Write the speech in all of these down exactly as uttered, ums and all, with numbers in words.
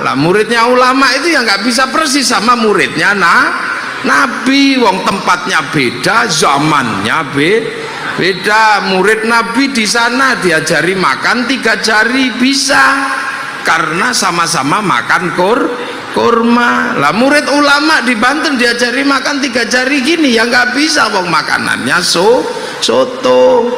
Lah muridnya ulama itu yang nggak bisa persis sama muridnya nah Nabi. Wong tempatnya beda, zamannya be beda. Murid Nabi di sana diajari makan tiga jari bisa, karena sama-sama makan kur kurma. Lah murid ulama di Banten diajari makan tiga jari gini ya nggak bisa, wong makanannya so soto.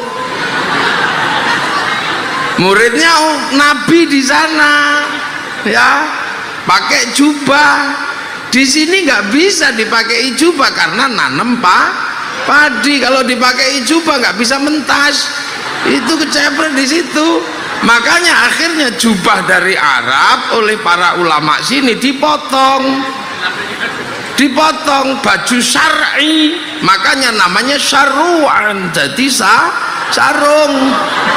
Muridnya oh, Nabi di sana ya pakai jubah, di sini nggak bisa dipakai jubah karena nanem pak padi. Kalau dipakai jubah nggak bisa mentas, itu kecepret di situ. Makanya akhirnya jubah dari Arab oleh para ulama sini dipotong, dipotong baju syar'i, makanya namanya syarru'an, jadi sa sarung.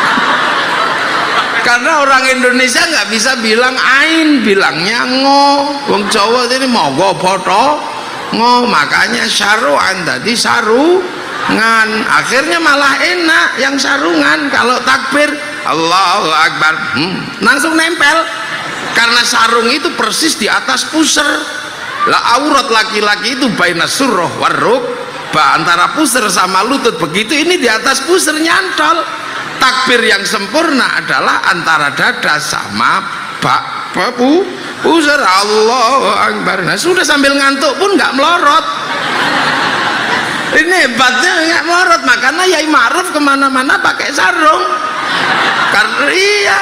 Karena orang Indonesia nggak bisa bilang ain, bilangnya ngo. Wong Jawa ini mogo foto ngo, makanya syarru'an, jadi sarungan. Akhirnya malah enak yang sarungan. Kalau takbir Allahu Akbar hmm, langsung nempel, karena sarung itu persis di atas pusar. Lah aurat laki-laki itu baina surroh warruk, antara pusar sama lutut begitu, ini di atas pusar nyantol. Takbir yang sempurna adalah antara dada sama bak babu pusar. Allahu Akbar. Nah sudah sambil ngantuk pun nggak melorot. Ini hebatnya nggak melorot. Makanya Yai Ma'ruf kemana-mana pakai sarung. Karena iya,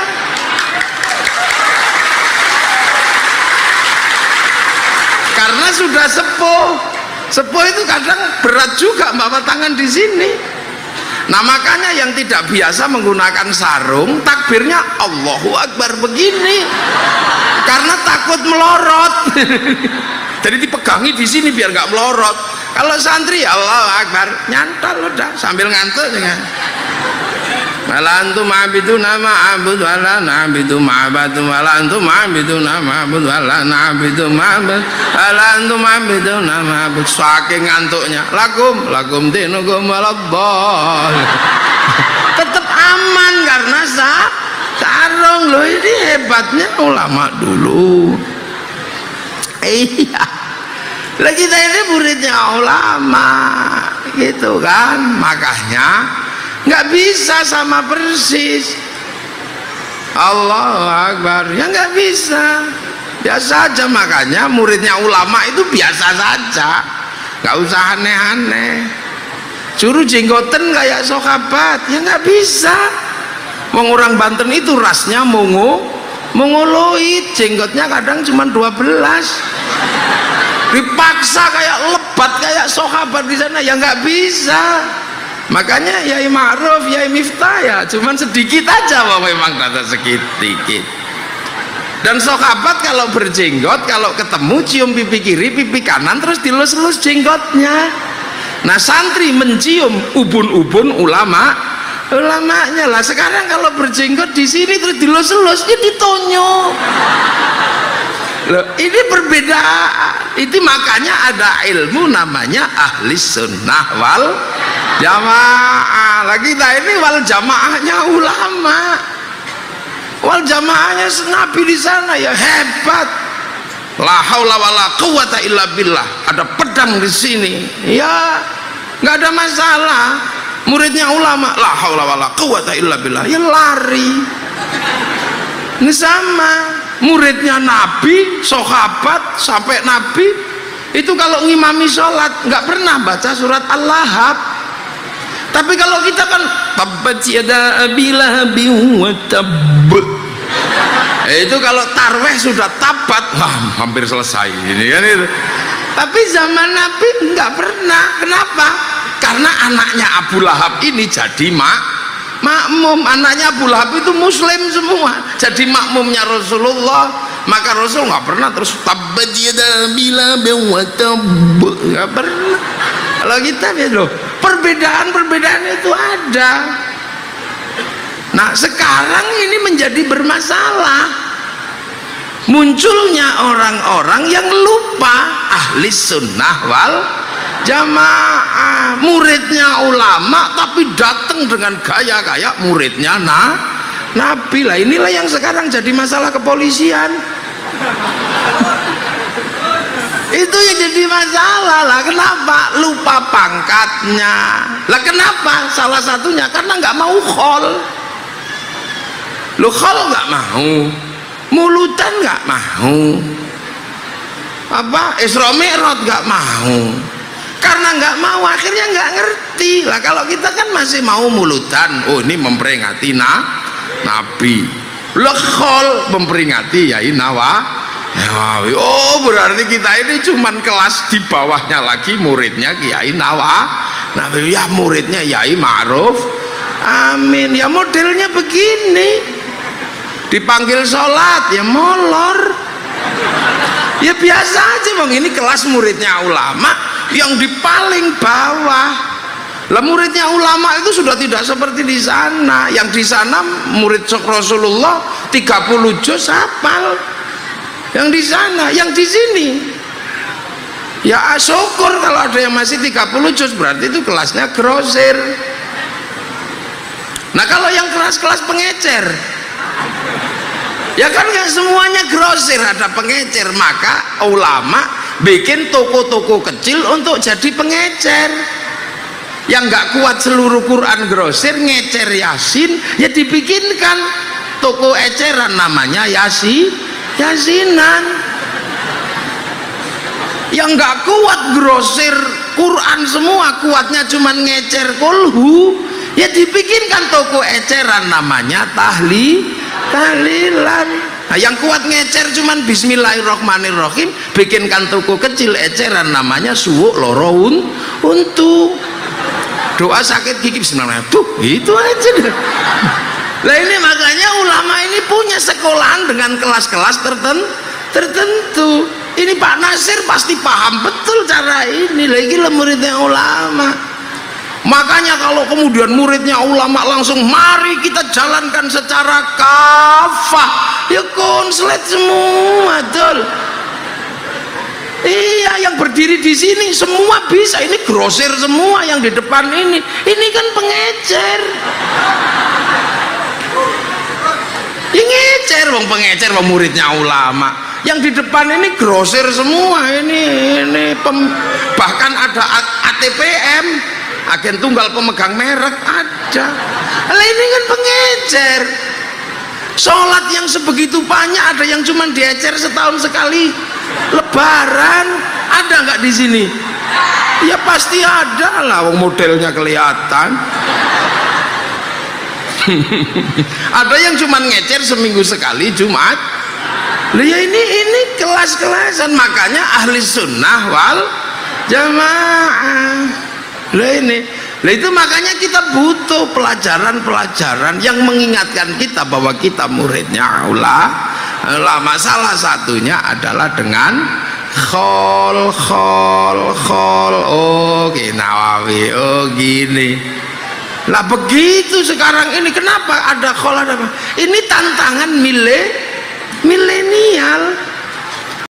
karena sudah sepuh. Sepuh itu kadang berat juga bawa tangan di sini. Nah makanya yang tidak biasa menggunakan sarung takbirnya Allahu Akbar begini, karena takut melorot. Jadi dipegangi di sini biar nggak melorot. Kalau santri Allahu Akbar nyantol udah sambil ngantuk dengan Malantu ma'abidu nama abud wala na'abidu ma'abadu Malantu ma'abidu nama abud wala na'abidu ma'abad Malantu ma'abidu nama abud. Saking ngantuknya lakum lakum dinukum waladdol. Tetap aman karena sa sarung. Loh ini hebatnya ulama dulu. Iya, lah kita ini muridnya ulama gitu kan. Makanya nggak bisa sama persis. Allahu Akbar ya nggak bisa, biasa aja. Makanya muridnya ulama itu biasa saja, nggak usah aneh-aneh. Suruh jenggoten kayak sahabat ya nggak bisa. Wong orang Banten itu rasnya mongo mongoloid, jenggotnya kadang cuma dua belas. Dipaksa kayak lebat kayak sahabat di sana ya nggak bisa. Makanya Yai Ma'ruf, Yai Miftah ya cuman sedikit aja, wah memang rada sedikit. Dan sahabat kalau berjenggot, kalau ketemu cium pipi kiri, pipi kanan, terus dilus-lus jenggotnya. Nah santri mencium ubun-ubun ulama, ulamanya lah. Sekarang kalau berjenggot di sini terus dilus-lus, ya ditonyo. Loh, ini perbedaan. Itu makanya ada ilmu namanya ahli sunnah wal jamaah. Lagi kita ini wal jamaahnya ulama, wal jamaahnya Nabi di sana ya hebat. La haula wala quwata illa billah. Ada pedang di sini, ya nggak ada masalah. Muridnya ulama, la haula wala quwata illa billah, ya lari. Ini sama. Muridnya Nabi, sahabat sampai Nabi itu kalau ngimami sholat nggak pernah baca surat Al-Lahab. Tapi kalau kita kan tabbat yada abi lahabin wa tabb, itu kalau tarweh sudah tabat, wah hampir selesai ini kan itu. Tapi zaman Nabi nggak pernah. Kenapa? Karena anaknya Abu Lahab ini jadi mak makmum. Anaknya Abu Lahab itu muslim semua, jadi makmumnya Rasulullah. Maka Rasul nggak pernah terus tabbat yada abi lahabin wa tabb, nggak pernah. Kalau kita ya loh, perbedaan-perbedaan itu ada. Nah sekarang ini menjadi bermasalah, munculnya orang-orang yang lupa ahli sunnah wal jamaah. Muridnya ulama tapi datang dengan gaya-gaya muridnya nah Nabi. Lah inilah yang sekarang jadi masalah kepolisian. jadi masalah lah. Kenapa? Lupa pangkatnya lah. Kenapa? Salah satunya karena nggak mau khol. Lu khol nggak mau, mulutan nggak mau, apa Isra Mi'raj nggak mau. Karena nggak mau akhirnya nggak ngerti lah. Kalau kita kan masih mau mulutan, oh ini memperingati nah, Nabi. Lekhol memperingati Yai Nawawi. Oh berarti kita ini cuman kelas di bawahnya lagi, muridnya Kiai Nawawi, ya muridnya Yai Ma'ruf Amin. Ya modelnya begini, dipanggil sholat ya molor, ya biasa aja bang. Ini kelas muridnya ulama yang di paling bawah lah. Muridnya ulama itu sudah tidak seperti di sana. Yang di sana murid Rasulullah tiga puluh juz hafal, yang di sana, yang di sini ya syukur kalau ada yang masih tiga puluh juz, berarti itu kelasnya grosir. Nah kalau yang kelas-kelas pengecer, ya kan nggak semuanya grosir, ada pengecer. Maka ulama bikin toko-toko kecil untuk jadi pengecer. Yang nggak kuat seluruh Quran grosir, ngecer Yasin, ya dibikinkan toko eceran namanya Yasi, Yasinan. Yang nggak kuat grosir Quran semua, kuatnya cuman ngecer kulhu, ya dibikinkan toko eceran namanya tahli, tahlilan. Nah, yang kuat ngecer cuman Bismillahirrahmanirrahim, bikinkan toko kecil eceran namanya suwuk loroun untuk doa sakit gigi Bismillahirrahmanirrahim. Tuh itu aja deh. Nah ini makanya ulama ini punya sekolahan dengan kelas-kelas tertentu tertentu. Ini Pak Nasir pasti paham betul cara ini. Lagi lah muridnya ulama. Makanya kalau kemudian muridnya ulama langsung mari kita jalankan secara kafah, ya konslet semua betul. Iya, yang berdiri di sini semua bisa. Ini grosir semua yang di depan ini. Ini kan pengecer. Ini ngecer, bang pengecer, bang muridnya ulama. Yang di depan ini grosir semua. Ini, ini pem, bahkan ada A T P M, agen tunggal pemegang merek ada. Lah ini kan pengecer. Sholat yang sebegitu banyak, ada yang cuma diecer setahun sekali. Lebaran ada nggak di sini? Ya pasti ada lah, modelnya kelihatan. Ada yang cuma ngecer seminggu sekali Jumat. Lah ya ini ini kelas-kelasan, makanya ahli sunnah wal jamaah. Lah ini, lah itu makanya kita butuh pelajaran-pelajaran yang mengingatkan kita bahwa kita muridnya ulama. Lama salah satunya adalah dengan khol khol khol. Oh Nawawi, oh gini lah begitu sekarang ini. Kenapa ada khol ada apa? Ini tantangan mile milenial.